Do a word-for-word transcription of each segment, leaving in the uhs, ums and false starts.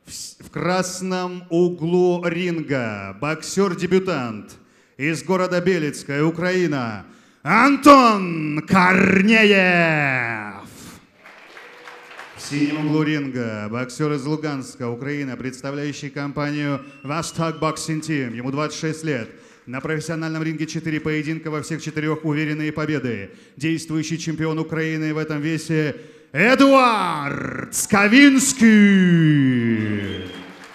В красном углу ринга боксер-дебютант из города Белецкая, Украина, Антон Корнеев. В синем углу ринга боксер из Луганска, Украина, представляющий компанию Восток Боксинг Тим. Ему двадцать шесть лет. На профессиональном ринге четыре поединка, во всех четырех уверенные победы. Действующий чемпион Украины в этом весе Эдуард Скавинский.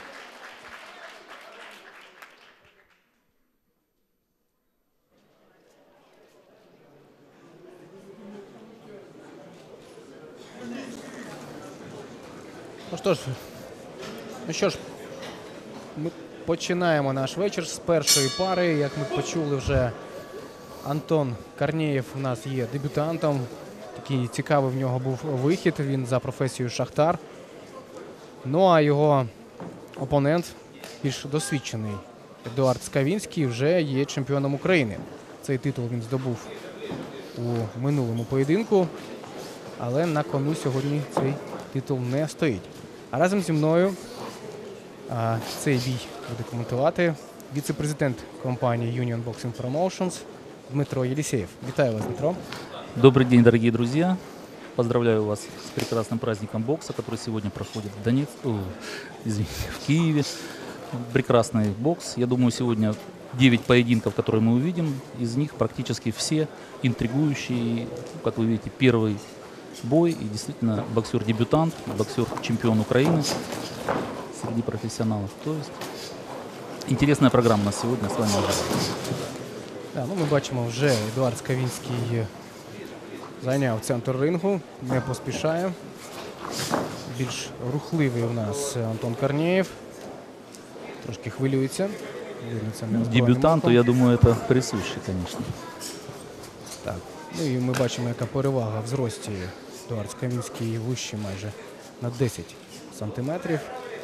Ну що ж, ну що ж, ми починаємо наш вечір з першої пари. Як ми почули вже, Антон Корнеєв у нас є дебютантом. Такий цікавий в нього був вихід, він за професією шахтар. Ну а його опонент, більш досвідчений, Едуард Скавинський, вже є чемпіоном України. Цей титул він здобув у минулому поєдинку, але на кону сьогодні цей титул не стоїть. А разом зі мною а, цей бій буде коментувати віце-президент компанії Union Boxing Promotions Дмитро Єлісєєв. Вітаю вас, Дмитро. Добрый день, дорогие друзья. Поздравляю вас с прекрасным праздником бокса, который сегодня проходит в Донецке, о, извините, в Киеве. Прекрасный бокс. Я думаю, сегодня девять поединков, которые мы увидим, из них практически все интригующие. Как вы видите, первый бой. И действительно боксер-дебютант, боксер-чемпион Украины среди профессионалов. То есть интересная программа у нас сегодня с вами. Да, ну, ми бачимо, вже Едуард Скавинський зайняв центр рингу, не поспішає. Більш рухливий у нас Антон Корнеєв. Трошки хвилюється. Дебютанту, я думаю, это присуще, конечно. Так. Ну і ми бачимо, яка перевага в зрості. Едуард Скавинський вищий майже на десять сантиметрів.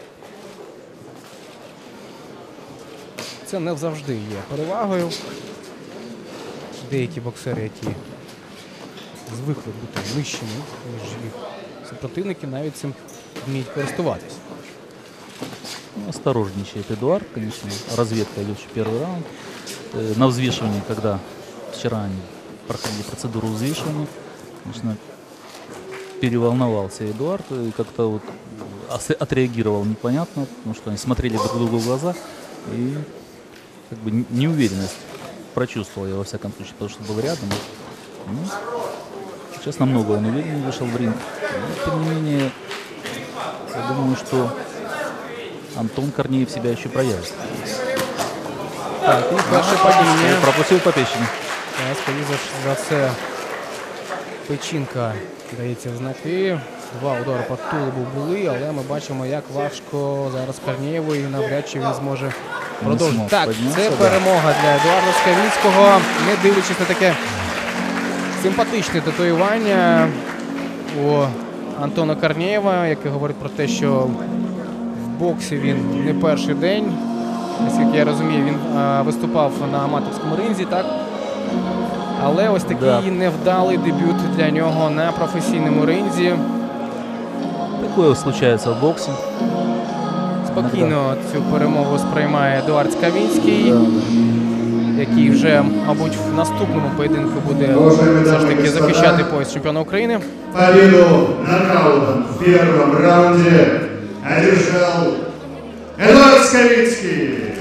Це не завжди є перевагою. Деякі боксери, які звикли бути нижчими, ніж їх супротивники, навіть цим вміють користуватись. Ну, осторожничает Эдуард, конечно. Разведка идет в первый раунд. Э, на взвешивании, когда вчера они проходили процедуру взвешивания, конечно, переволновался Эдуард и как-то вот отреагировал непонятно, потому что они смотрели друг другу в глаза и как бы неуверенность прочувствовал я во всяком случае, потому что был рядом. Ну, сейчас намного он увереннее вышел в ринг. Но, тем не менее, я думаю, что Антон Корнеев себя еще проявит. Так, і перше падіння. Пропустив по печені. Скоріше за це печінка дається в знаки. Два удари по тулубу були, але ми бачимо, як важко зараз Корнеєву і навряд чи він зможе продовжити. Так, це перемога для Едуарда Скавинського. Не дивлячись на таке симпатичне татуювання у Антона Корнеєва, яке говорить про те, що в боксі він не перший день. Наскільки я розумію, він а, виступав на аматорському ринзі, так? Але ось такий да. невдалий дебют для нього на професійному ринзі. Такое случається в боксі. Спокійно цю перемогу сприймає Едуард Скавинський, який вже, мабуть, в наступному поєдинку буде все ж таки захищати пояс чемпіона України. Победу нокаутом в першому раунді одержав Едуард Скавинський.